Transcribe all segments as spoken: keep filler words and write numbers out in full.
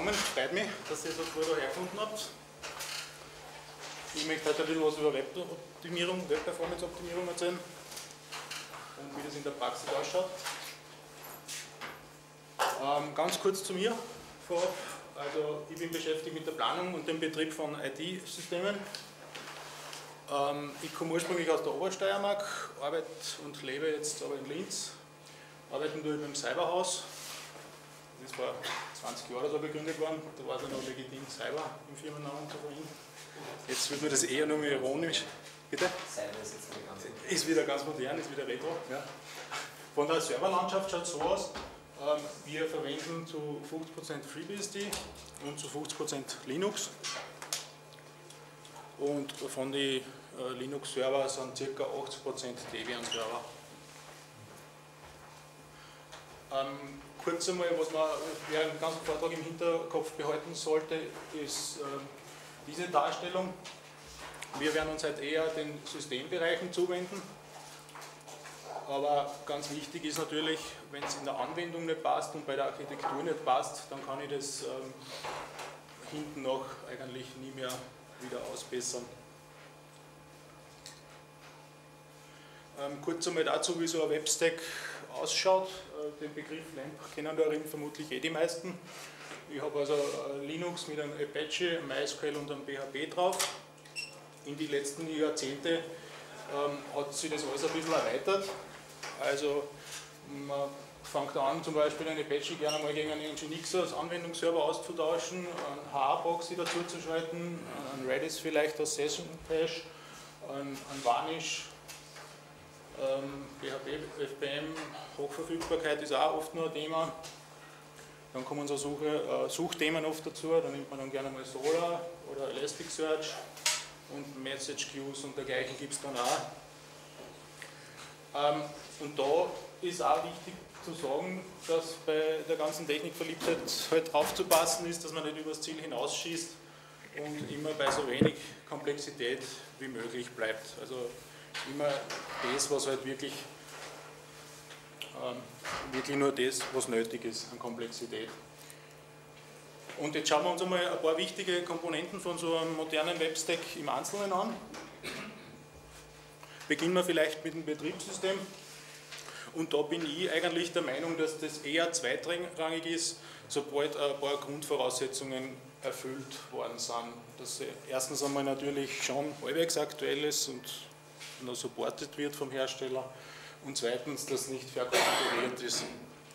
gekommen. Freut mich, dass ihr so früh da hergefunden habt. Ich möchte heute ein bisschen was über Weboptimierung, Web-Performance-Optimierung erzählen und wie das in der Praxis ausschaut. Ähm, ganz kurz zu mir vorab. Also ich bin beschäftigt mit der Planung und dem Betrieb von I T-Systemen. Ähm, ich komme ursprünglich aus der Obersteiermark, arbeite und lebe jetzt aber in Linz. Arbeiten tue ich beim Cyberhaus. Das ist vor zwanzig Jahren so gegründet worden. Da war es ja noch legitim, Cyber im Firmennamen zu verwenden. Jetzt wird mir das eher nur ironisch. Bitte? Cyber ist jetzt wieder ganz modern. Ist wieder ganz modern, ist wieder retro. Ja. Von der Serverlandschaft schaut es so aus. Ähm, wir verwenden zu fünfzig Prozent FreeBSD und zu fünfzig Prozent Linux. Und von den äh, Linux-Server sind ca. achtzig Prozent Debian-Server. Ähm, kurz einmal, was man während dem ganzen Vortrag im Hinterkopf behalten sollte, ist äh, diese Darstellung. Wir werden uns halt eher den Systembereichen zuwenden. Aber ganz wichtig ist natürlich, wenn es in der Anwendung nicht passt und bei der Architektur nicht passt, dann kann ich das ähm, hinten noch eigentlich nie mehr wieder ausbessern. Ähm, kurz einmal dazu, wie so ein Webstack ausschaut. Äh, den Begriff LAMP kennen darin vermutlich eh die meisten. Ich habe also äh, Linux mit einem Apache, MySQL und einem P H P drauf. In die letzten Jahrzehnte ähm, hat sich das alles ein bisschen erweitert. Also man fängt an, zum Beispiel einen Apache gerne mal gegen einen Nginx als Anwendungsserver auszutauschen, einen H A-Proxy dazu zu schalten, einen Redis vielleicht als Session Cache, einen, einen Varnish, ähm, P H P, F P M, Hochverfügbarkeit ist auch oft nur ein Thema. Dann kommen so Suche, äh, Suchthemen oft dazu, da nimmt man dann gerne mal Solr oder Elasticsearch und Message Queues und dergleichen gibt es dann auch. Ähm, und da ist auch wichtig zu sagen, dass bei der ganzen Technikverliebtheit halt aufzupassen ist, dass man nicht übers Ziel hinausschießt und immer bei so wenig Komplexität wie möglich bleibt. Also immer das, was halt wirklich, ähm, wirklich nur das, was nötig ist an Komplexität. Und jetzt schauen wir uns einmal ein paar wichtige Komponenten von so einem modernen Webstack im Einzelnen an. Beginnen wir vielleicht mit dem Betriebssystem. Und da bin ich eigentlich der Meinung, dass das eher zweitrangig ist, sobald ein paar Grundvoraussetzungen erfüllt worden sind. Dass erstens einmal natürlich schon halbwegs aktuell ist und noch supportet wird vom Hersteller und zweitens, dass nicht verkonfiguriert ist.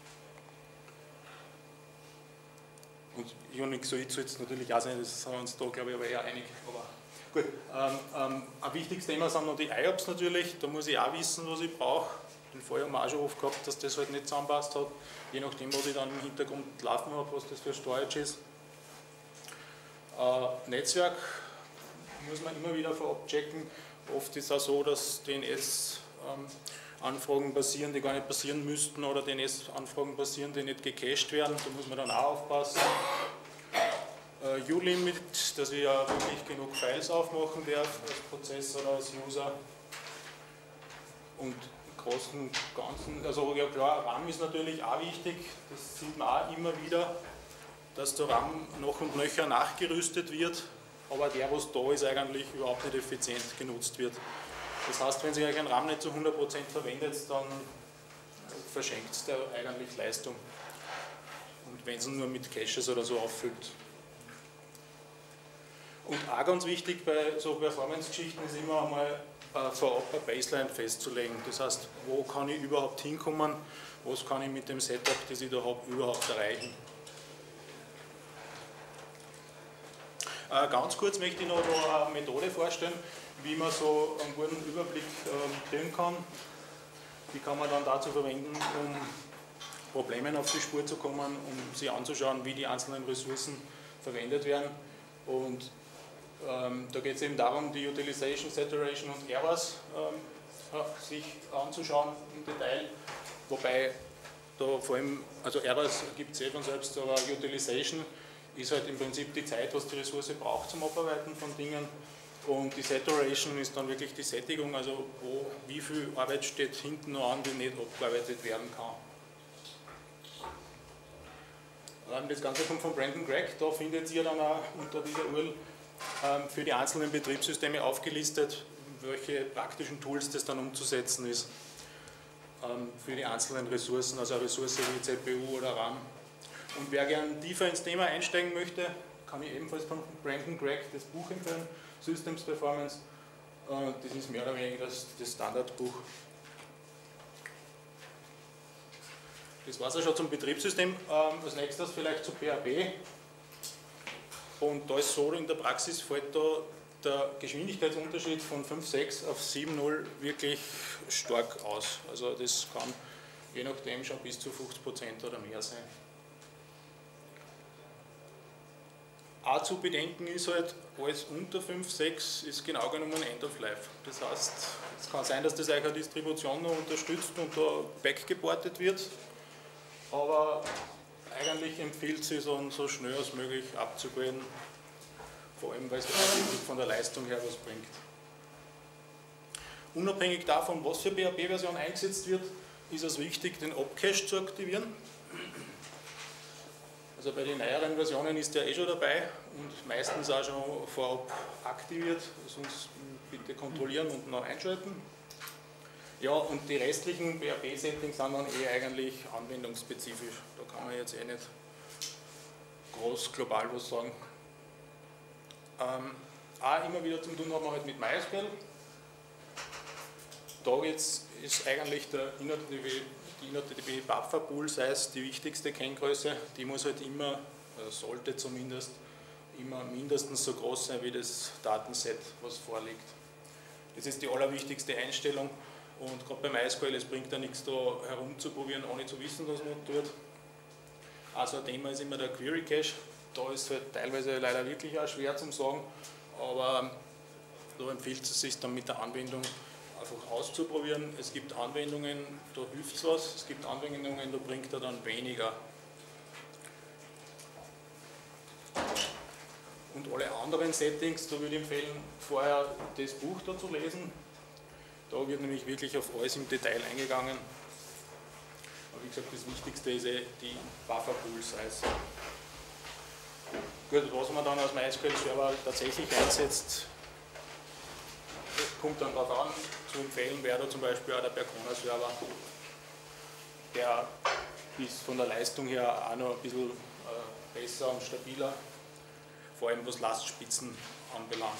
Und Unix soll es natürlich auch sein, das sind wir uns da glaube ich aber eher einig. Aber gut, ähm, ähm, ein wichtiges Thema sind noch die I O P S natürlich, da muss ich auch wissen, was ich brauche. Den Fall haben wir auch schon oft gehabt, dass das halt nicht zusammenpasst hat, je nachdem, was ich dann im Hintergrund laufen habe, was das für Storage ist. Äh, Netzwerk muss man immer wieder vorab checken. Oft ist es auch so, dass D N S-Anfragen ähm, passieren, die gar nicht passieren müssten, oder D N S-Anfragen passieren, die nicht gecached werden. Da muss man dann auch aufpassen. Äh, U-Limit, dass ich ja wirklich genug Files aufmachen darf als Prozess oder als User. Und im Großen und Ganzen, also ja klar, RAM ist natürlich auch wichtig, das sieht man auch immer wieder, dass der RAM noch und nöcher nachgerüstet wird, aber der, was da ist, eigentlich überhaupt nicht effizient genutzt wird. Das heißt, wenn Sie euch ein RAM nicht zu hundert Prozent verwendet, dann verschenkt es der eigentlich Leistung. Und wenn es nur mit Caches oder so auffüllt. Und auch ganz wichtig bei so Performance-Geschichten ist immer einmal äh, vorab eine Baseline festzulegen. Das heißt, wo kann ich überhaupt hinkommen, was kann ich mit dem Setup, das ich da habe, überhaupt erreichen. Äh, ganz kurz möchte ich noch eine Methode vorstellen, wie man so einen guten Überblick äh, kriegen kann. Die kann man dann dazu verwenden, um Problemen auf die Spur zu kommen, um sich anzuschauen, wie die einzelnen Ressourcen verwendet werden. Und ähm, da geht es eben darum, die Utilization, Saturation und Errors ähm, sich anzuschauen im Detail. Wobei da vor allem, also Errors gibt es eh von selbst, aber Utilization ist halt im Prinzip die Zeit, was die Ressource braucht zum Abarbeiten von Dingen. Und die Saturation ist dann wirklich die Sättigung, also wo, wie viel Arbeit steht hinten noch an, die nicht abgearbeitet werden kann. Das Ganze kommt von Brandon Gregg, da findet ihr dann auch unter dieser U R L ähm, für die einzelnen Betriebssysteme aufgelistet, welche praktischen Tools das dann umzusetzen ist ähm, für die einzelnen Ressourcen, also eine Ressource wie C P U oder RAM. Und wer gern tiefer ins Thema einsteigen möchte, kann ich ebenfalls von Brandon Gregg das Buch empfehlen, Systems Performance. Äh, das ist mehr oder weniger das, das Standardbuch. Das war es ja schon zum Betriebssystem. Ähm, als nächstes vielleicht zu P H P. Und da ist so, in der Praxis fällt da der Geschwindigkeitsunterschied von fünf Punkt sechs auf sieben Punkt null wirklich stark aus. Also das kann je nachdem schon bis zu fünfzig Prozent oder mehr sein. Auch zu bedenken ist halt, alles unter fünf Punkt sechs ist genau genommen End of Life. Das heißt, es kann sein, dass das euch eine Distribution noch unterstützt und da backgeportet wird. Aber eigentlich empfiehlt es sich, so, so schnell als möglich abzugraden, vor allem weil es tatsächlich von der Leistung her was bringt. Unabhängig davon, was für P H P-Version eingesetzt wird, ist es wichtig, den Opcache zu aktivieren. Also bei den neueren Versionen ist der eh schon dabei und meistens auch schon vorab aktiviert, sonst bitte kontrollieren und noch einschalten. Ja, und die restlichen P H P-Settings sind dann eh eigentlich anwendungsspezifisch. Da kann man jetzt eh nicht groß global was sagen. Ähm, auch immer wieder zum tun haben wir halt mit MySQL. Da jetzt ist eigentlich der InnoDB, die InnoDB Buffer Pool Size die wichtigste Kenngröße. Die muss halt immer, oder sollte zumindest, immer mindestens so groß sein wie das Datenset, was vorliegt. Das ist die allerwichtigste Einstellung. Und gerade bei MySQL, es bringt ja nichts, da herumzuprobieren, ohne zu wissen, was man tut. Also ein Thema ist immer der Query Cache. Da ist es halt teilweise leider wirklich auch schwer zu sagen, aber da empfiehlt es sich dann mit der Anwendung einfach auszuprobieren. Es gibt Anwendungen, da hilft es was, es gibt Anwendungen, da bringt er dann weniger. Und alle anderen Settings, da würde ich empfehlen, vorher das Buch da zu lesen. Da wird nämlich wirklich auf alles im Detail eingegangen. Aber wie gesagt, das Wichtigste ist eh die Buffer Pool Size. Gut, was man dann als MySQL-Server tatsächlich einsetzt, kommt dann darauf an. Zu empfehlen wäre da zum Beispiel auch der Percona-Server. Der ist von der Leistung her auch noch ein bisschen äh, besser und stabiler, vor allem was Lastspitzen anbelangt.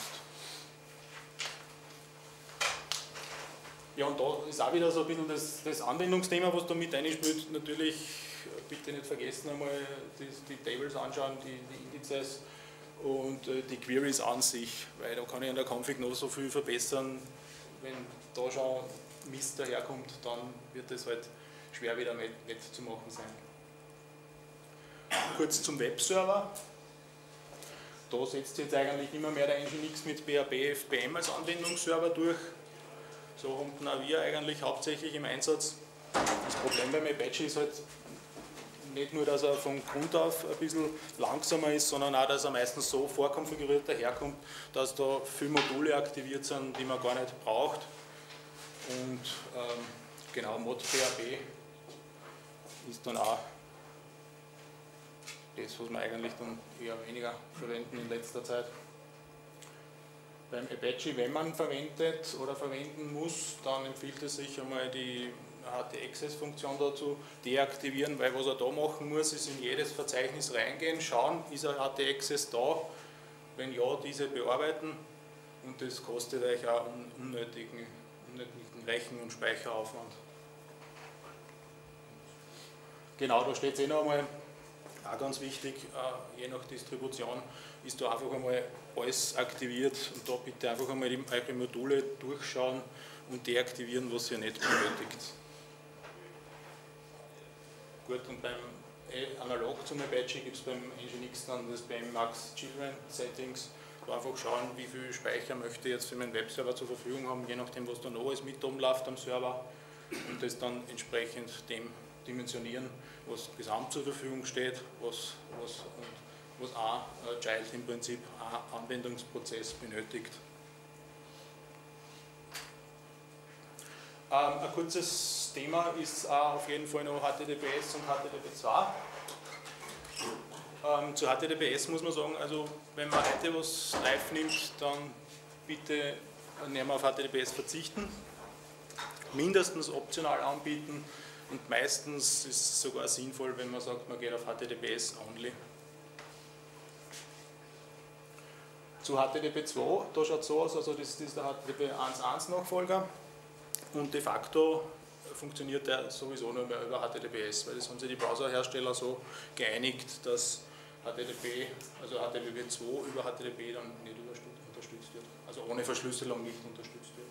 Ja, und da ist auch wieder so ein bisschen das, das Anwendungsthema, was da mit einspielt. Natürlich bitte nicht vergessen, einmal die, die Tables anschauen, die, die Indizes und äh, die Queries an sich, weil da kann ich an der Config noch so viel verbessern. Wenn da schon Mist daherkommt, dann wird das halt schwer wieder wett zu machen sein. Kurz zum Webserver. Da setzt jetzt eigentlich immer mehr der Nginx mit P H P F P M als Anwendungsserver durch. So haben auch wir eigentlich hauptsächlich im Einsatz. Das Problem beim Apache ist halt nicht nur, dass er von Grund auf ein bisschen langsamer ist, sondern auch, dass er meistens so vorkonfiguriert daherkommt, dass da viele Module aktiviert sind, die man gar nicht braucht. Und ähm, genau, ModPHP ist dann auch das, was wir eigentlich dann eher weniger verwenden in letzter Zeit. Beim Apache, wenn man verwendet oder verwenden muss, dann empfiehlt es sich einmal die H T-Access-Funktion dazu deaktivieren, weil was er da machen muss, ist in jedes Verzeichnis reingehen, schauen, ist ein H T-Access da, wenn ja, diese bearbeiten und das kostet euch auch unnötigen, unnötigen Rechen- und Speicheraufwand. Genau, da steht es eh noch einmal, auch ganz wichtig, je nach Distribution ist da einfach einmal alles aktiviert und da bitte einfach einmal die, eure Module durchschauen und deaktivieren, was ihr nicht benötigt. Gut, und beim eh, analog zum Apache gibt es beim Nginx dann das beim Max Children Settings, da einfach schauen, wie viel Speicher möchte ich jetzt für meinen Webserver zur Verfügung haben, je nachdem, was da noch alles mit umläuft am Server und das dann entsprechend dem dimensionieren, was gesamt zur Verfügung steht, was, was, und was auch ein Child im Prinzip ein Anwendungsprozess benötigt. Ähm, ein kurzes Thema ist auch auf jeden Fall noch H T T P S und H T T P zwei. Ähm, zu H T T P S muss man sagen, also wenn man heute was live nimmt, dann bitte nicht mehr auf H T T P S verzichten, mindestens optional anbieten und meistens ist es sogar sinnvoll, wenn man sagt, man geht auf H T T P S only. Zu H T T P zwei, da schaut es so aus, also das ist der H T T P eins Punkt eins Nachfolger und de facto funktioniert der sowieso nur mehr über H T T P S, weil das haben sich die Browserhersteller so geeinigt, dass H T T P, also H T T P zwei über H T T P dann nicht unterstützt wird, also ohne Verschlüsselung nicht unterstützt wird.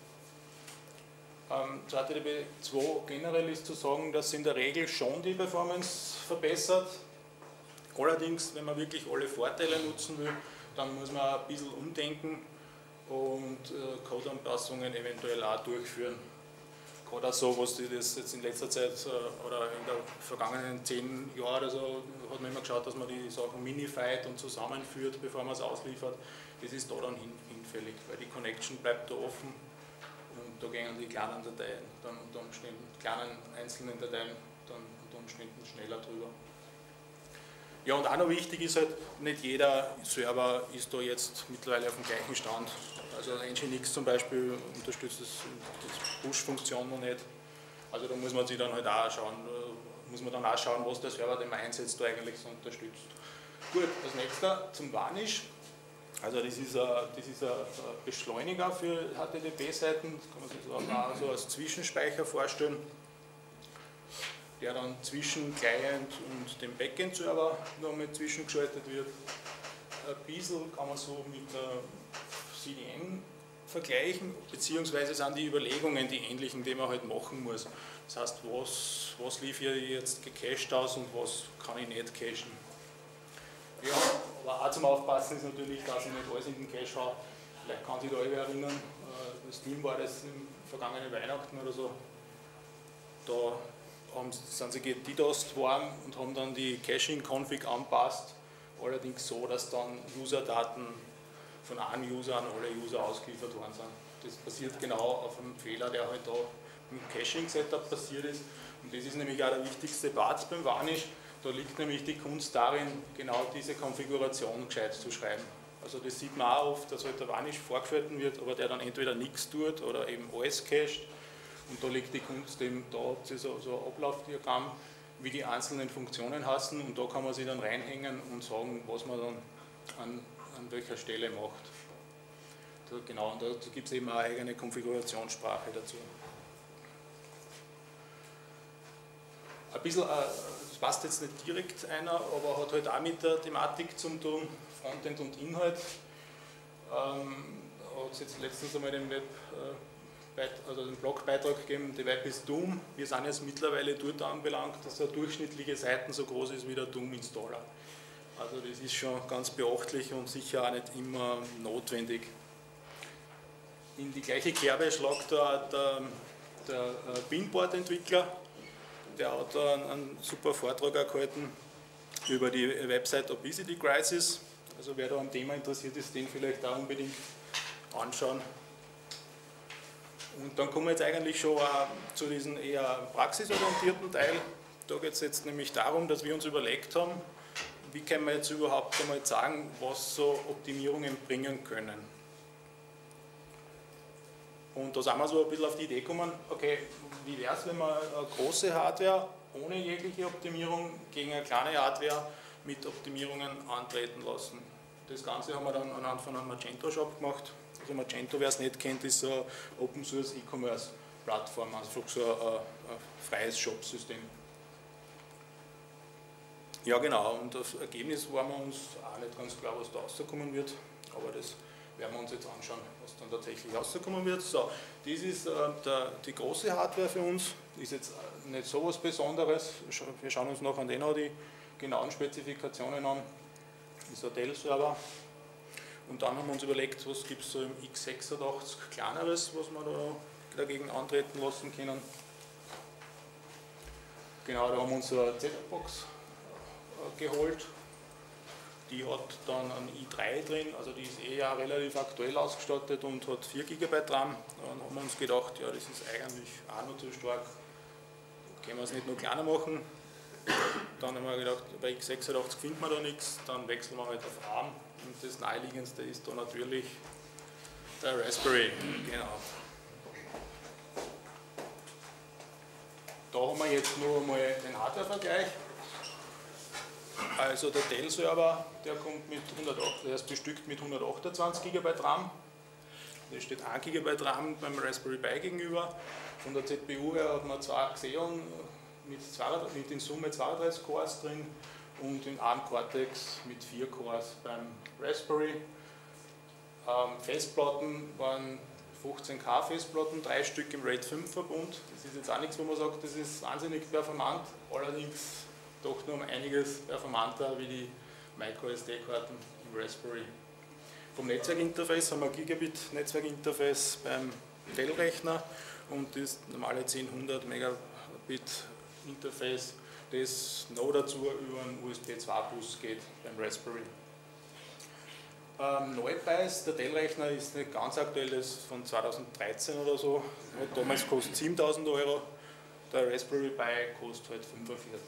Ähm, zu H T T P zwei generell ist zu sagen, dass in der Regel schon die Performance verbessert, allerdings, wenn man wirklich alle Vorteile nutzen will, dann muss man ein bisschen umdenken und äh, Codeanpassungen eventuell auch durchführen. Gerade auch so, was die das jetzt in letzter Zeit äh, oder in der vergangenen zehn Jahren oder so, hat man immer geschaut, dass man die Sachen minified und zusammenführt, bevor man es ausliefert. Das ist da dann hin, hinfällig, weil die Connection bleibt da offen und da gehen die kleinen Dateien, dann unter Umständen, kleinen einzelnen Dateien dann unter Umständen schneller drüber. Ja, und auch noch wichtig ist halt, nicht jeder Server ist da jetzt mittlerweile auf dem gleichen Stand. Also Nginx zum Beispiel unterstützt das, das Push-Funktion noch nicht. Also da muss man sich dann halt auch schauen, muss man dann auch schauen, was der Server, den man einsetzt, da eigentlich so unterstützt. Gut, als nächster zum Vanish. Also das ist ein, das ist ein Beschleuniger für H T T P-Seiten, das kann man sich auch so als Zwischenspeicher vorstellen, der dann zwischen Client und dem Backend-Server noch mit zwischengeschaltet wird. Ein bisschen kann man so mit der C D N vergleichen, beziehungsweise sind die Überlegungen die ähnlichen, die man halt machen muss. Das heißt, was, was liefere ich jetzt gecached aus und was kann ich nicht cachen. Ja, aber auch zum Aufpassen ist natürlich, dass ich nicht alles in den Cache habe. Vielleicht kann sich da jeder erinnern, das Team war das im vergangenen Weihnachten oder so. Da haben, sind sie gedidosed worden und haben dann die Caching-Config anpasst, allerdings so, dass dann User-Daten von einem User an alle User ausgeliefert worden sind. Das passiert genau auf einem Fehler, der halt da im Caching-Setup passiert ist. Und das ist nämlich auch der wichtigste Part beim Vanish. Da liegt nämlich die Kunst darin, genau diese Konfiguration gescheit zu schreiben. Also das sieht man auch oft, dass halt der Vanish vorgehalten wird, aber der dann entweder nichts tut oder eben alles cached. Und da liegt die Kunst eben, da habt ihr so, so ein Ablaufdiagramm, wie die einzelnen Funktionen heißen und da kann man sich dann reinhängen und sagen, was man dann an, an welcher Stelle macht. Da, genau, und dazu gibt es eben eine eigene Konfigurationssprache dazu. Ein bisschen, das passt jetzt nicht direkt einer, aber hat halt auch mit der Thematik zum tun, Frontend und Inhalt. Ähm, hat es jetzt letztens einmal den Web, also den Blogbeitrag gegeben, The Web is Doom. Wir sind jetzt mittlerweile dort anbelangt, dass eine durchschnittliche Seite so groß ist wie der Doom-Installer. Also das ist schon ganz beachtlich und sicher auch nicht immer notwendig. In die gleiche Kerbe schlagt da der, der Pinboard-Entwickler. Der hat da einen, einen super Vortrag auch gehalten über die Website Obesity Crisis. Also wer da am Thema interessiert ist, den vielleicht auch unbedingt anschauen. Und dann kommen wir jetzt eigentlich schon auch zu diesem eher praxisorientierten Teil. Da geht es jetzt nämlich darum, dass wir uns überlegt haben, wie können wir jetzt überhaupt einmal sagen, was so Optimierungen bringen können. Und da sind wir so ein bisschen auf die Idee gekommen, okay, wie wäre es, wenn wir eine große Hardware ohne jegliche Optimierung gegen eine kleine Hardware mit Optimierungen antreten lassen. Das Ganze haben wir dann anhand von einem Magento-Shop gemacht. Also Magento, wer es nicht kennt, ist so eine Open-Source E-Commerce-Plattform, einfach so ein, ein freies Shop-System. Ja genau, und das Ergebnis war mir uns auch nicht ganz klar, was da rauskommen wird, aber das werden wir uns jetzt anschauen, was dann tatsächlich rauskommen wird. So, das ist äh, der, die große Hardware für uns, ist jetzt nicht so was Besonderes, wir schauen uns noch an den auch die genauen Spezifikationen an, das ist ein Dell-Server. Und dann haben wir uns überlegt, was gibt es so im x sechsundachtzig kleineres, was wir da dagegen antreten lassen können. Genau, da haben wir uns eine Z-Box geholt. Die hat dann ein i drei drin, also die ist eh ja relativ aktuell ausgestattet und hat vier Gigabyte RAM. Dann haben wir uns gedacht, ja, das ist eigentlich auch noch zu stark. Können wir es nicht noch kleiner machen? dann haben wir gedacht, bei x sechsundachtzig findet man da nichts, dann wechseln wir halt auf ARM. Und das naheliegendste ist da natürlich der Raspberry. Genau. Da haben wir jetzt nur einmal den Hardware-Vergleich. Also der Dell-Server, der kommt mit hundertacht, der ist bestückt mit hundertachtundzwanzig Gigabyte RAM. Da steht ein Gigabyte RAM beim Raspberry Pi gegenüber. Von der Z P U her hat man zwei Xeon mit, mit in Summe zweiunddreißig Cores drin und den ARM Cortex mit vier Cores beim Raspberry. Ähm, Festplatten waren fünfzehn K Festplatten, drei Stück im RAID fünf Verbund. Das ist jetzt auch nichts, wo man sagt, das ist wahnsinnig performant, allerdings doch nur um einiges performanter wie die MicroSD-Karten im Raspberry. Vom Netzwerkinterface haben wir Gigabit-Netzwerkinterface beim Dell-Rechner und das normale zehnhundert Megabit Interface, das noch dazu über einen U S B zwei Bus geht beim Raspberry. Ähm, Neupreis, der Dell-Rechner ist nicht ganz aktuell, das ist von zweitausenddreizehn oder so, hat damals kostet siebentausend Euro, der Raspberry Pi kostet halt fünfundvierzig.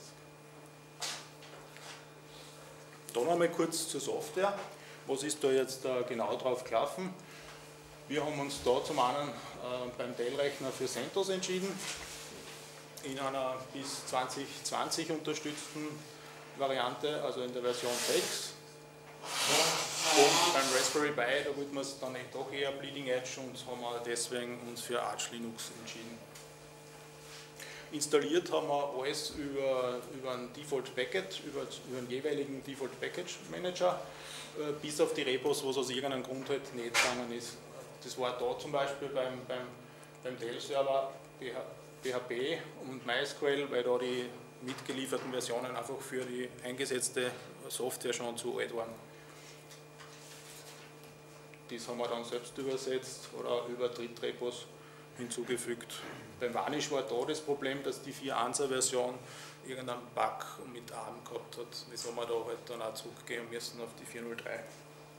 Dann einmal kurz zur Software. Was ist da jetzt äh, genau drauf gelaufen? Wir haben uns da zum einen äh, beim Dell-Rechner für CentOS entschieden, in einer bis zwanzig zwanzig unterstützten Variante, also in der Version sechs. Und beim Raspberry Pi, da wollten wir es dann doch eher Bleeding Edge und haben wir deswegen uns für Arch Linux entschieden. Installiert haben wir alles über, über ein Default Package, über, über einen jeweiligen Default Package Manager, äh, bis auf die Repos, wo es aus irgendeinem Grund halt nicht gegangen ist. Das war da zum Beispiel beim, beim, beim Dell-Server P H P und MySQL, weil da die mitgelieferten Versionen einfach für die eingesetzte Software schon zu alt waren. Das haben wir dann selbst übersetzt oder über Drittrepos hinzugefügt. Beim Vanish war da das Problem, dass die vier Punkt eins er Version irgendeinen Bug mit ARM gehabt hat. Das haben wir da halt dann auch zurückgehen müssen auf die vier Punkt null drei.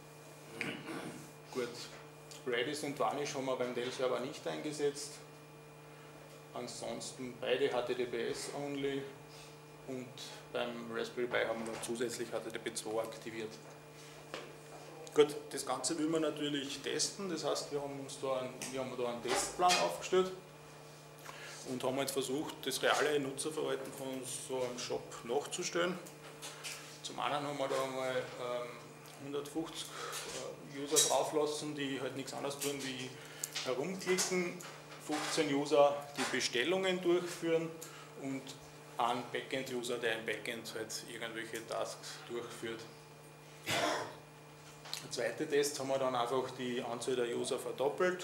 Gut, Redis und Vanish haben wir beim Dell-Server nicht eingesetzt. Ansonsten beide H T T P S-only und beim Raspberry Pi haben wir zusätzlich H T T P zwei aktiviert. Gut, das Ganze will man natürlich testen, das heißt, wir haben uns da einen, wir haben da einen Testplan aufgestellt und haben jetzt versucht, das reale Nutzerverhalten von so einem Shop nachzustellen. Zum einen haben wir da mal ähm, hundertfünfzig äh, User drauflassen, die halt nichts anderes tun wie herumklicken, fünfzehn User, die Bestellungen durchführen und ein Backend-User, der im Backend halt irgendwelche Tasks durchführt. Im zweiten Test haben wir dann einfach die Anzahl der User verdoppelt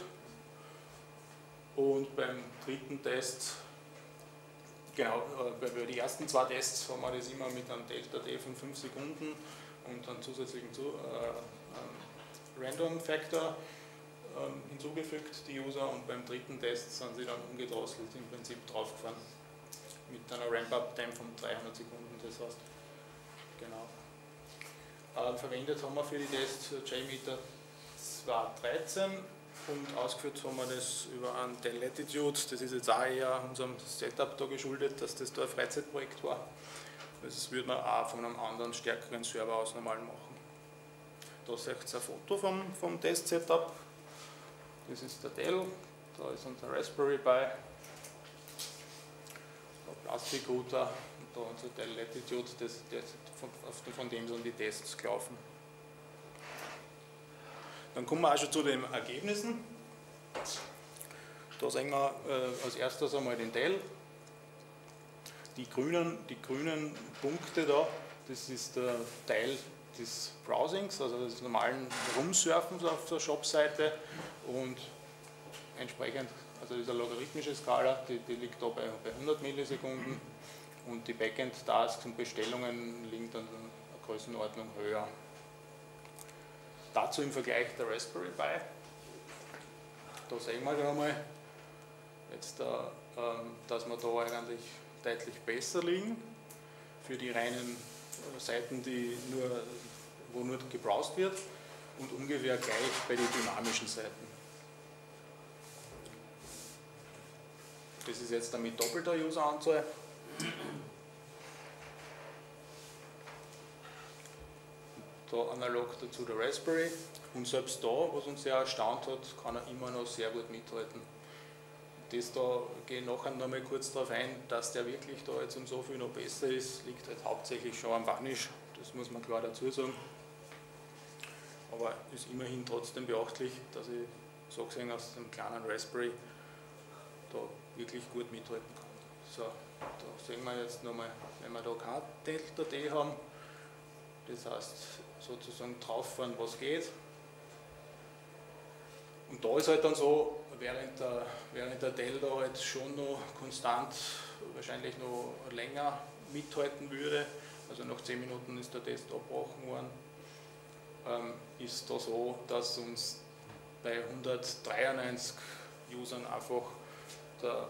und beim dritten Test, genau, bei den ersten zwei Tests haben wir das immer mit einem Delta T von fünf Sekunden und einem zusätzlichen zu, äh, Random Factor äh, hinzugefügt, die User, und beim dritten Test sind sie dann umgedrosselt im Prinzip draufgefahren mit einer Ramp-Up-Time von dreihundert Sekunden, das heißt, genau. Äh, verwendet haben wir für die Tests JMeter zweihundertdreizehn und ausgeführt haben wir das über ein Dell Latitude. Das ist jetzt auch eher unserem Setup da geschuldet, dass das da ein Freizeitprojekt war. Das würde man auch von einem anderen, stärkeren Server aus normal machen. Da seht ihr ein Foto vom, vom Test-Setup. Das ist der Dell, da ist unser Raspberry Pi, da Plastikrouter und da unser Dell Latitude, das, das, von, von dem sind die Tests gelaufen. Dann kommen wir auch schon zu den Ergebnissen. Da sehen wir äh, als erstes einmal den Dell. Die grünen, die grünen Punkte da, das ist der Teil des Browsings, also des normalen Rumsurfens auf der Shop-Seite, und entsprechend, also diese logarithmische Skala, die, die liegt da bei, bei hundert Millisekunden und die Backend-Tasks und Bestellungen liegen dann in einer Größenordnung höher. Dazu im Vergleich der Raspberry Pi. Da sehen wir da mal, jetzt, da, ähm, dass wir da eigentlich deutlich besser liegen für die reinen Seiten, die nur, wo nur gebrowst wird, und ungefähr gleich bei den dynamischen Seiten. Das ist jetzt dann mit doppelter Useranzahl. da analog dazu der Raspberry und selbst da, was uns sehr erstaunt hat, kann er immer noch sehr gut mithalten. Das da gehe ich nachher noch mal kurz darauf ein, dass der wirklich da jetzt um so viel noch besser ist, liegt halt hauptsächlich schon am Varnish, das muss man klar dazu sagen. Aber ist immerhin trotzdem beachtlich, dass ich so gesehen aus dem kleinen Raspberry da wirklich gut mithalten kann. So, da sehen wir jetzt nochmal, wenn wir da kein Delta D haben, das heißt sozusagen drauffahren, was geht. Und da ist halt dann so, während der, während der Delta halt schon noch konstant, wahrscheinlich noch länger mithalten würde, also nach zehn Minuten ist der Test abgebrochen worden, ähm, ist da so, dass uns bei hundertdreiundneunzig Usern einfach der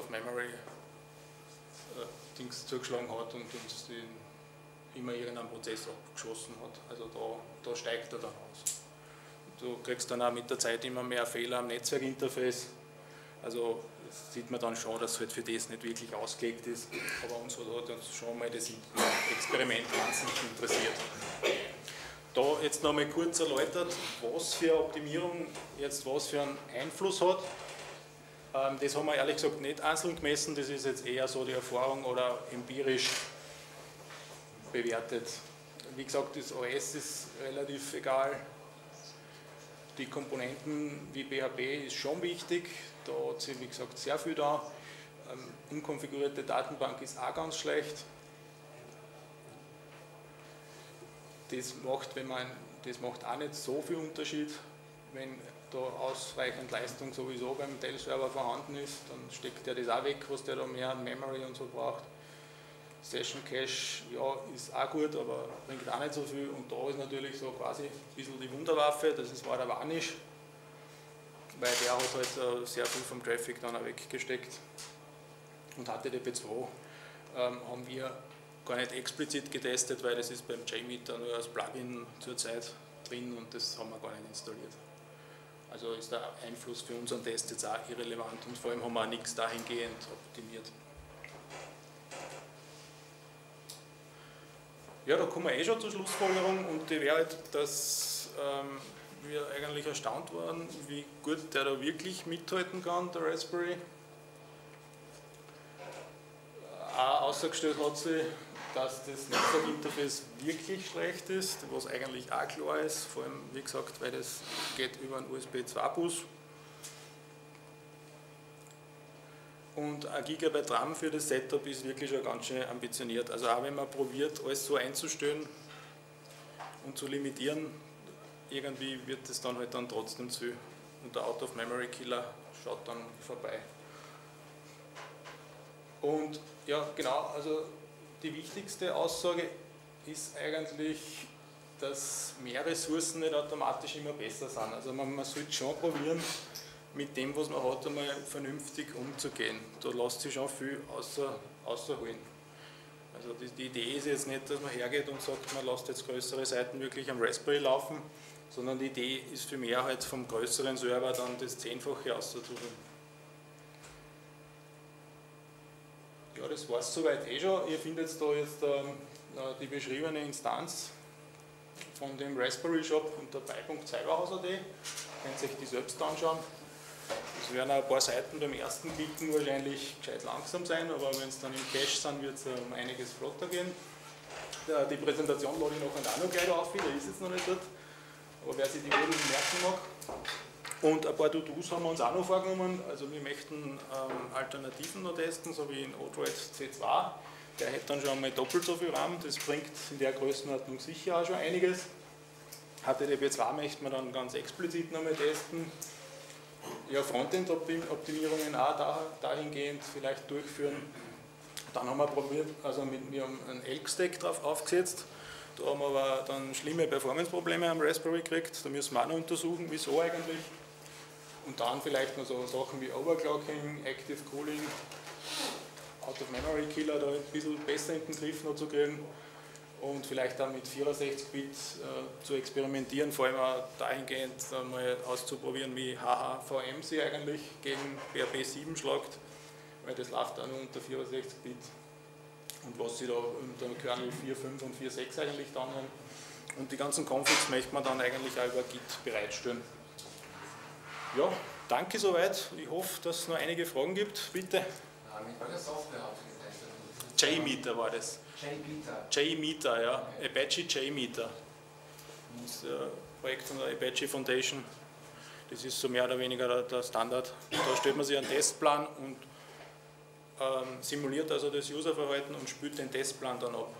Out-of-Memory-Dings zugeschlagen hat und uns den, immer irgendeinen Prozess abgeschossen hat. Also da, da steigt er dann aus. Du kriegst dann auch mit der Zeit immer mehr Fehler am Netzwerkinterface. Also das sieht man dann schon, dass es halt für das nicht wirklich ausgelegt ist. Aber uns hat uns schon mal das Experiment wahnsinnig interessiert. Da jetzt noch mal kurz erläutert, was für Optimierung jetzt was für einen Einfluss hat. Das haben wir ehrlich gesagt nicht einzeln gemessen, das ist jetzt eher so die Erfahrung oder empirisch bewertet. Wie gesagt, das O S ist relativ egal. Die Komponenten wie P H P ist schon wichtig, da hat sich wie gesagt sehr viel da. Ähm, unkonfigurierte Datenbank ist auch ganz schlecht. Das macht, wenn man, das macht auch nicht so viel Unterschied, wenn da ausreichend Leistung sowieso beim Dell-Server vorhanden ist, dann steckt der das auch weg, was der da mehr an Memory und so braucht. Session Cache, ja, ist auch gut, aber bringt auch nicht so viel. Und da ist natürlich so quasi ein bisschen die Wunderwaffe, das ist, war der Varnish, weil der hat halt sehr viel vom Traffic dann auch weggesteckt. Und H T T P zwei ähm, haben wir gar nicht explizit getestet, weil das ist beim JMeter nur als Plugin zurzeit drin und das haben wir gar nicht installiert. Also ist der Einfluss für unseren Test jetzt auch irrelevant und vor allem haben wir auch nichts dahingehend optimiert. Ja, da kommen wir eh schon zur Schlussfolgerung und die wäre halt, dass ähm, wir eigentlich erstaunt waren, wie gut der da wirklich mithalten kann, der Raspberry. Auch ausgestellt hat sich, dass das Netzwerkinterface wirklich schlecht ist, was eigentlich auch klar ist, vor allem, wie gesagt, weil das geht über einen U S B zwei Bus. Und ein Gigabyte RAM für das Setup ist wirklich schon ganz schön ambitioniert. Also auch wenn man probiert, alles so einzustellen und zu limitieren, irgendwie wird es dann halt dann trotzdem zu viel. Und der Out-of-Memory-Killer schaut dann vorbei. Und ja, genau, also die wichtigste Aussage ist eigentlich, dass mehr Ressourcen nicht automatisch immer besser sind. Also man, man sollte schon probieren, mit dem, was man hat, einmal vernünftig umzugehen. Da lässt sich schon viel außer, außerholen. Also die, die Idee ist jetzt nicht, dass man hergeht und sagt, man lässt jetzt größere Seiten wirklich am Raspberry laufen, sondern die Idee ist für mehr halt vom größeren Server dann das Zehnfache auszuholen. Ja, das war es soweit eh schon. Ihr findet da jetzt ähm, die beschriebene Instanz von dem Raspberry Shop unter bei punkt cyberhaus punkt at. Könnt ihr euch die selbst anschauen. Es werden ein paar Seiten beim ersten Klicken wahrscheinlich gescheit langsam sein, aber wenn es dann im Cache sind, wird es um einiges flotter gehen. Die Präsentation lade ich noch auch noch gleich auf, der ist jetzt noch nicht dort, aber wer sich die Übungen merken mag. Und ein paar To-Dos haben wir uns auch noch vorgenommen, also wir möchten ähm, Alternativen noch testen, so wie in Odroid C zwei. Der hätte dann schon einmal doppelt so viel RAM, das bringt in der Größenordnung sicher auch schon einiges. H T T P zwei möchten wir dann ganz explizit noch mal testen. Ja, Frontend-Optimierungen auch dahingehend vielleicht durchführen. Dann haben wir probiert, also mit, wir haben einen Elk-Stack drauf aufgesetzt. Da haben wir aber dann schlimme Performance-Probleme am Raspberry gekriegt. Da müssen wir auch noch untersuchen, wieso eigentlich. Und dann vielleicht noch so Sachen wie Overclocking, Active Cooling, Out-of-Memory-Killer da ein bisschen besser in den Griff noch zu kriegen. Und vielleicht dann mit vierundsechzig Bit äh, zu experimentieren, vor allem auch dahingehend äh, mal auszuprobieren, wie H H V M sich eigentlich gegen P H P sieben schlagt, weil das läuft auch nur unter vierundsechzig Bit und was sie da unter Kernel vier Punkt fünf und vier Punkt sechs eigentlich dann haben. Und die ganzen Configs möchte man dann eigentlich auch über Git bereitstellen. Ja, danke soweit. Ich hoffe, dass es noch einige Fragen gibt. Bitte. Ja, mit welcher Software habt ihr getestet? JMeter war das. JMeter. JMeter, ja. Okay. Apache JMeter. Das ist ein Projekt von der Apache Foundation. Das ist so mehr oder weniger der, der Standard. Da stellt man sich einen Testplan und ähm, simuliert also das Userverhalten und spielt den Testplan dann ab.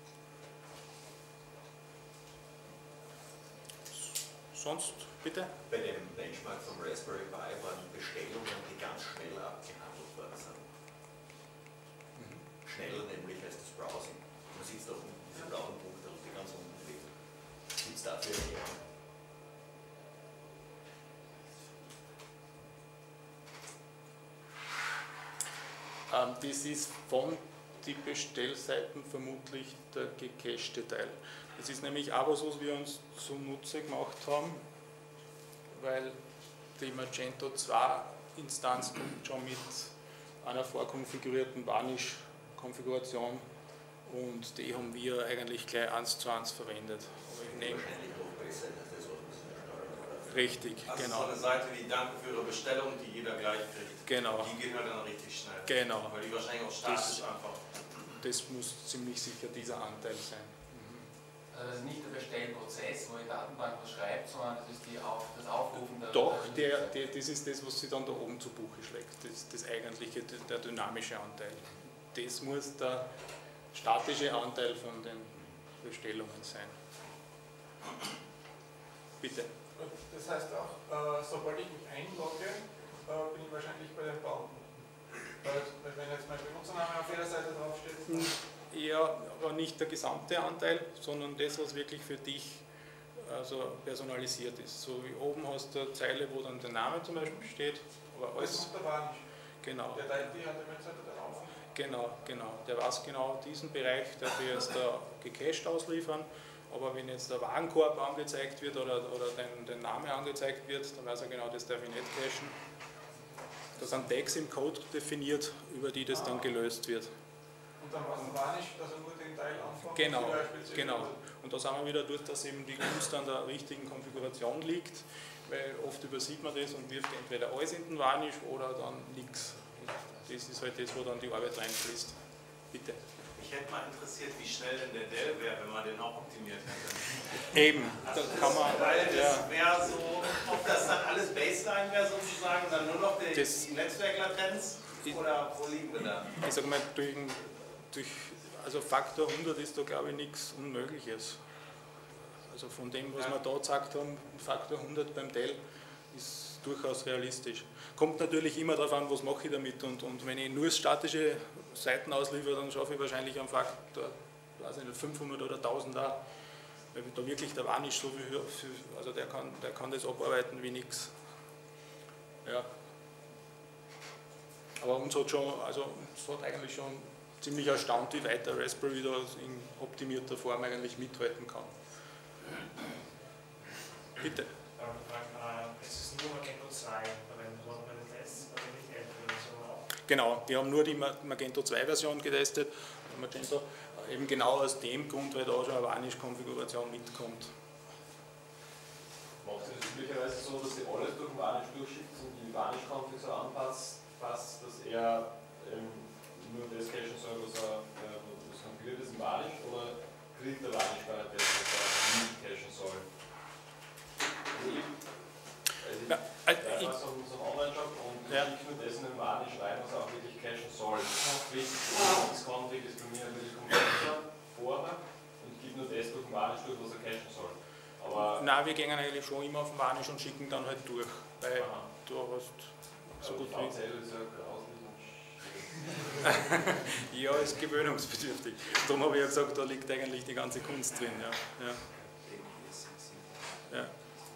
Sonst, bitte? Bei dem Benchmark vom Raspberry Pi waren Bestellungen, die ganz schnell abgehandelt worden sind. Mhm. Schneller nämlich als das Browsing. Man sieht da unten diese blauen Punkte, die ganz unten liegen. Gibt es dafür eine? Ähm, das ist von den Bestellseiten vermutlich der gecachte Teil. Das ist nämlich auch was, was wir uns zunutze gemacht haben, weil die Magento zwei Instanz kommt schon mit einer vorkonfigurierten Varnish-Konfiguration und die haben wir eigentlich gleich eins zu eins verwendet. Aber ich nehme Wahrscheinlich noch besser als das, was man sich steuern. richtig, Also genau. so eine Seite wie Danke für Ihre Bestellung, die jeder gleich kriegt. Genau. Die geht halt dann richtig schnell. Genau. Weil die wahrscheinlich auch statisch Das- einfach. Das muss ziemlich sicher dieser Anteil sein. Also das ist nicht der Bestellprozess, wo die Datenbank was schreibt, sondern das ist die Auf, das Aufrufen der... Doch, der, der, das ist das, was sie dann da oben zu Buche schlägt, das, das eigentliche, der dynamische Anteil. Das muss der statische Anteil von den Bestellungen sein. Bitte. Das heißt auch, äh, sobald ich mich einlogge, äh, bin ich wahrscheinlich bei den Bauten. Weil, wenn jetzt mein Benutzername auf jeder Seite draufsteht, dann Ja, aber nicht der gesamte Anteil, sondern das, was wirklich für dich also personalisiert ist. So wie oben hast du eine Zeile, wo dann der Name zum Beispiel steht, aber das alles, macht der Varnish. genau. Der teilt die an der Webseite dann auf. Genau, genau. Der weiß genau diesen Bereich, der wir jetzt da gecached ausliefern. Aber wenn jetzt der Warenkorb angezeigt wird oder, oder dein, dein Name angezeigt wird, dann weiß er genau, das darf ich nicht cachen. Da sind Tags im Code definiert, über die das dann gelöst wird. Und dann weiß der Varnish, dass er nur den Teil anfängt. Genau, zum Beispiel genau. Und da sind wir wieder dort, dass eben die Kunst an der richtigen Konfiguration liegt, weil oft übersieht man das und wirft entweder alles in den Varnish oder dann nichts. Das ist halt das, wo dann die Arbeit reinfließt. Bitte. Mich hätte mal interessiert, wie schnell denn der Dell wäre, wenn man den auch optimiert hätte. Eben, Also da kann man. weil das Ja, wäre so, ob das dann alles Baseline wäre sozusagen, dann nur noch die, Das- die Netzwerklatenz oder wo liegen wir da? ich sage mal, durch, ein- durch also Faktor hundert ist da glaube ich nichts Unmögliches. Also von dem, was Ja. wir da gesagt haben, Faktor hundert beim Dell ist durchaus realistisch. Kommt natürlich immer darauf an, was mache ich damit und, und wenn ich nur statische Seiten ausliefere, dann schaffe ich wahrscheinlich einen Faktor, weiß ich nicht, fünfhundert oder tausend auch, weil da wirklich der Varnish so viel, höher- viel also der kann, der kann das abarbeiten wie nichts. Ja. Aber uns hat schon, also uns hat eigentlich schon ziemlich erstaunt, wie weit der Raspberry da in optimierter Form eigentlich mithalten kann. Bitte. Es ist nur Magento zwei verwendet worden bei den Tests, also nicht die ältere Version auch. Genau, wir haben nur die Magento zwei Version getestet. Magento eben genau aus dem Grund, weil da schon eine Varnish-Konfiguration mitkommt. Macht ihr das üblicherweise so, dass ihr alles durch den Varnish durchschickt und die Varnish-Config so anpasst, passt, dass er ähm, nur das cachen soll, was er äh, was konfiguriert ist im Varnish, oder kriegt der Varnish gar nicht das, was er nicht cachen soll? Also ich, also Ja, ich, also ich ich, war so, so ein Online-Shop und ich Ja. schicke nur das in den Varnish rein, was er auch wirklich cachen soll. Sprich, das Config ist bei mir ein bisschen komplexer vorher und ich gebe nur das durch den Varnish durch, was er cachen soll. Aber nein, wir gehen eigentlich schon immer auf den Varnish und schicken dann halt durch, weil Aha. du hast so gut die wie. V Z ist ja grauslich und Ja, ist gewöhnungsbedürftig. Darum habe ich ja gesagt, da liegt eigentlich die ganze Kunst drin. Ja. Ja. Ja.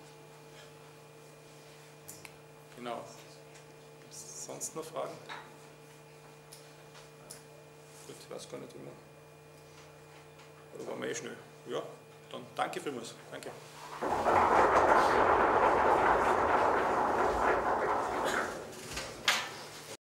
Genau. Sonst noch Fragen? Gut, ich weiß gar nicht immer. Oder waren wir eh schnell? Ja, dann danke vielmals. Danke.